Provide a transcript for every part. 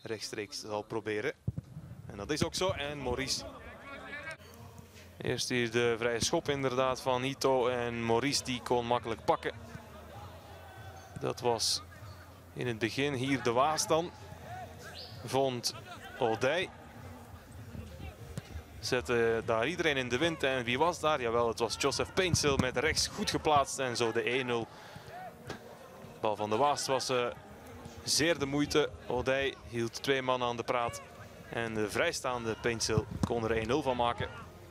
rechtstreeks zal proberen. En dat is ook zo. En Maurice. Eerst hier de vrije schop inderdaad van Ito. En Maurice die kon makkelijk pakken. Dat was in het begin hier de Waas dan. Vond Odij. Zette daar iedereen in de wind. En wie was daar? Jawel, het was Joseph Paintsil met rechts goed geplaatst. En zo de 1-0. Bal van de Waas was zeer de moeite. Odij hield 2 man aan de praat. En de vrijstaande Paintsil kon er 1-0 van maken.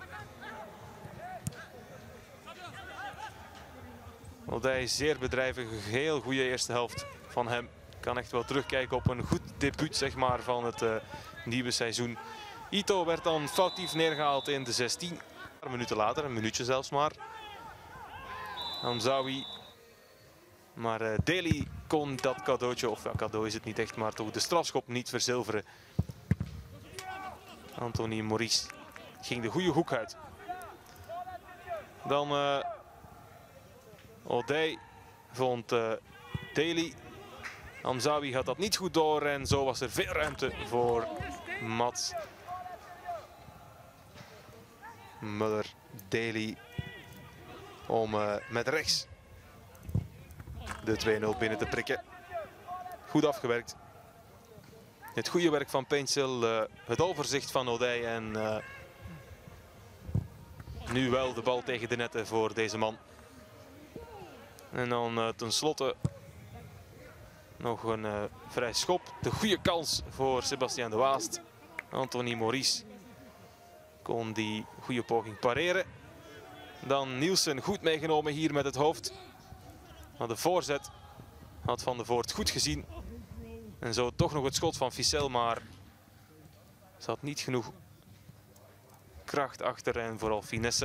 Odij zeer bedrijvig. Heel goede eerste helft van hem. Kan echt wel terugkijken op een goed debuut zeg maar, van het nieuwe seizoen. Ito werd dan foutief neergehaald in de 16. Een minuten later, een minuutje zelfs maar. Hamzaoui. Maar Daly kon dat cadeautje, of ja, cadeau is het niet echt, maar toch de strafschop niet verzilveren. Anthony Maurice ging de goede hoek uit. Dan Odij vond Daly. Hamzaoui had dat niet goed door en zo was er veel ruimte voor Mats Muller Daly om met rechts de 2-0 binnen te prikken. Goed afgewerkt. Het goede werk van Paintsil, het overzicht van Odij en nu wel de bal tegen de netten voor deze man. En dan tenslotte nog een vrij schop. De goede kans voor Sebastiaan de Waast. Anthony Maurice kon die goede poging pareren. Dan Nielsen goed meegenomen hier met het hoofd. Maar de voorzet had Van de Voort goed gezien. En zo toch nog het schot van Ficel, maar ze had niet genoeg kracht achter en vooral finesse.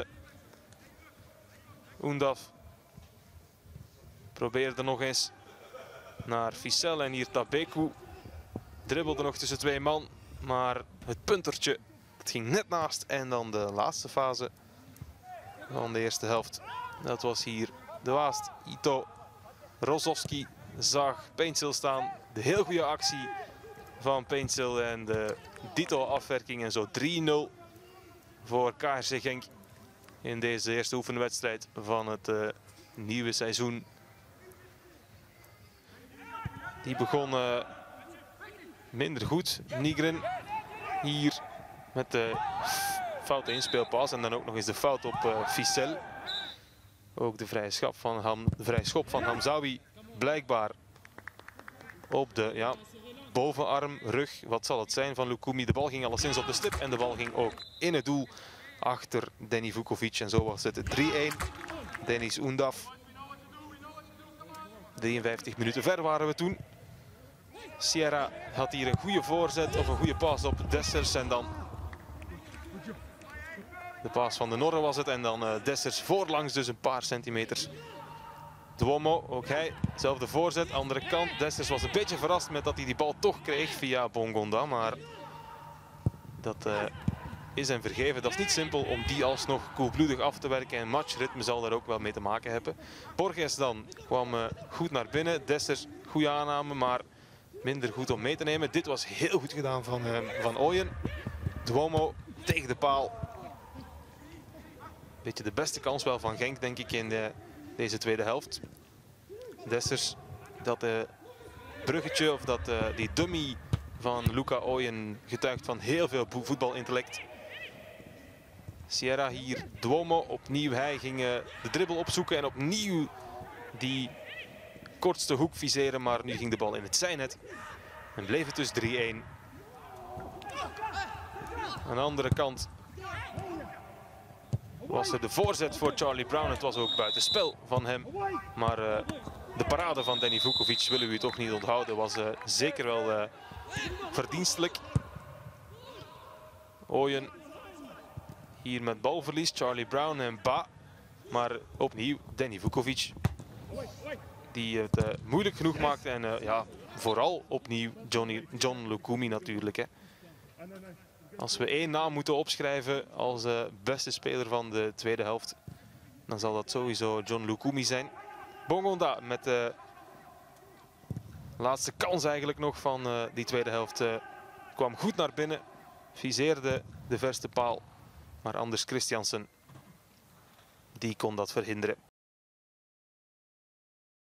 Oendaf probeerde nog eens naar Ficel en hier Tabeku. Dribbelde nog tussen 2 man, maar het puntertje het ging net naast. En dan de laatste fase van de eerste helft. Dat was hier de Waast. Ito Rozovski zag Paintsil staan. De heel goede actie van Paintsil en de Dito-afwerking. En zo 3-0 voor KRC Genk in deze eerste oefenwedstrijd van het nieuwe seizoen. Die begon minder goed. Nigren hier met de foute inspeelpas en dan ook nog eens de fout op Ficel. Ook de vrije schop van Hamzaoui blijkbaar op de bovenarm, rug, wat zal het zijn van Lukumi. De bal ging alleszins op de stip en de bal ging ook in het doel achter Denny Vukovic. En zo was het 3-1. Dennis Oendaf. 53 minuten ver waren we toen. Sierra had hier een goede voorzet of een goede paas op Dessers en dan de paas van de Norre was het en dan Dessers voorlangs dus een paar centimeters. Duomo, ook hij, zelfde voorzet, andere kant. Dessers was een beetje verrast met dat hij die bal toch kreeg via Bongonda, maar dat is hem vergeven. Dat is niet simpel om die alsnog koelbloedig af te werken en matchritme zal daar ook wel mee te maken hebben. Borges dan kwam goed naar binnen, Dessers goede aanname, maar minder goed om mee te nemen. Dit was heel goed gedaan van Ooyen. Duomo tegen de paal. Beetje de beste kans wel van Genk denk ik in deze tweede helft. Dessers, dat bruggetje of die dummy van Luca Ooyen getuigt van heel veel voetbalintellect. Sierra hier, Duomo, opnieuw hij ging de dribbel opzoeken en opnieuw die kortste hoek viseren, maar nu ging de bal in het zijnet. En bleef het dus 3-1. Aan de andere kant was er de voorzet voor Charlie Brown. Het was ook buitenspel van hem. Maar de parade van Denny Vukovic, willen we u toch niet onthouden, was zeker wel verdienstelijk. Ooyen hier met balverlies, Charlie Brown en Ba. Maar opnieuw Denny Vukovic. Die het moeilijk genoeg maakte. En vooral opnieuw John Lukumi natuurlijk. Hè. Als we één naam moeten opschrijven als beste speler van de tweede helft, dan zal dat sowieso John Lukumi zijn. Bongonda met de laatste kans eigenlijk nog van die tweede helft kwam goed naar binnen. Viseerde de verste paal. Maar Anders Christiansen, die kon dat verhinderen.